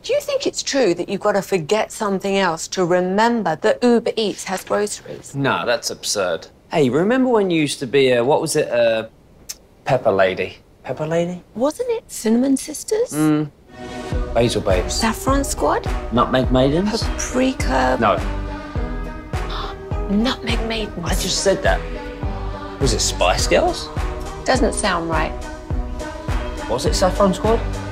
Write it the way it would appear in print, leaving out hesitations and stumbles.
Do you think it's true that you've got to forget something else to remember that Uber Eats has groceries? No, that's absurd. Hey, remember when you used to be a, what was it, Pepper Lady? Pepper Lady? Wasn't it Cinnamon Sisters? Basil Babes. Saffron Squad? Nutmeg Maidens? Paprika? No, Nutmeg Maidens. I just said that. Was it Spice Girls? Doesn't sound right. Was it Saffron Squad?